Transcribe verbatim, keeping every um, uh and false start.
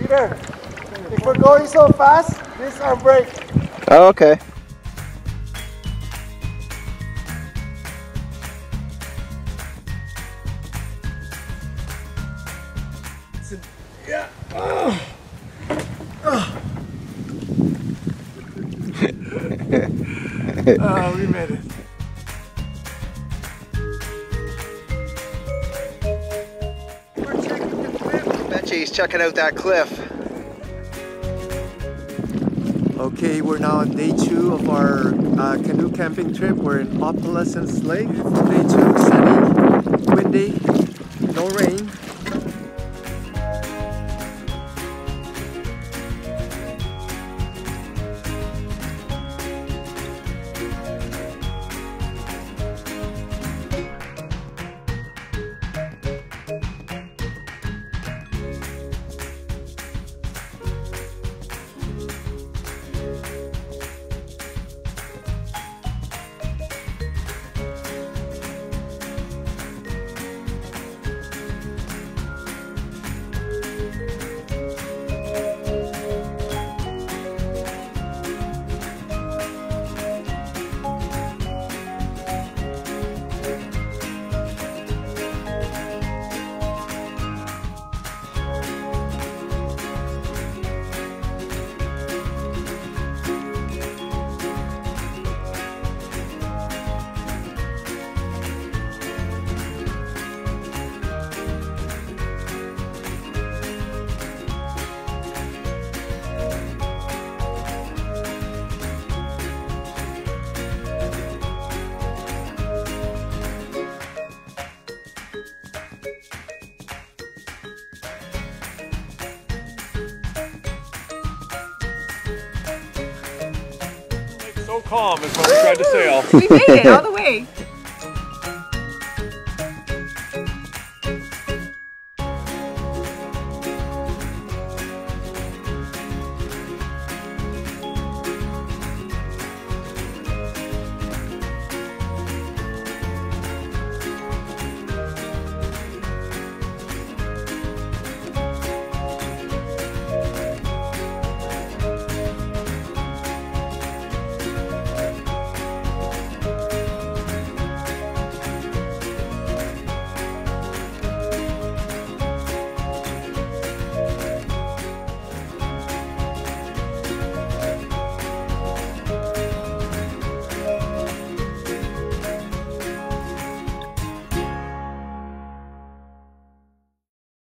Peter, if we're going so fast, this is our brake. Oh, okay. Yeah. Oh. Oh. Oh, we made it. We're checking the cliff. Betcha he's checking out that cliff. Okay, we're now on day two of our uh, canoe camping trip. We're in Opalescence Lake. Beautiful day two, sunny, windy, no rain. So calm is what we tried to sail. We made it all the way.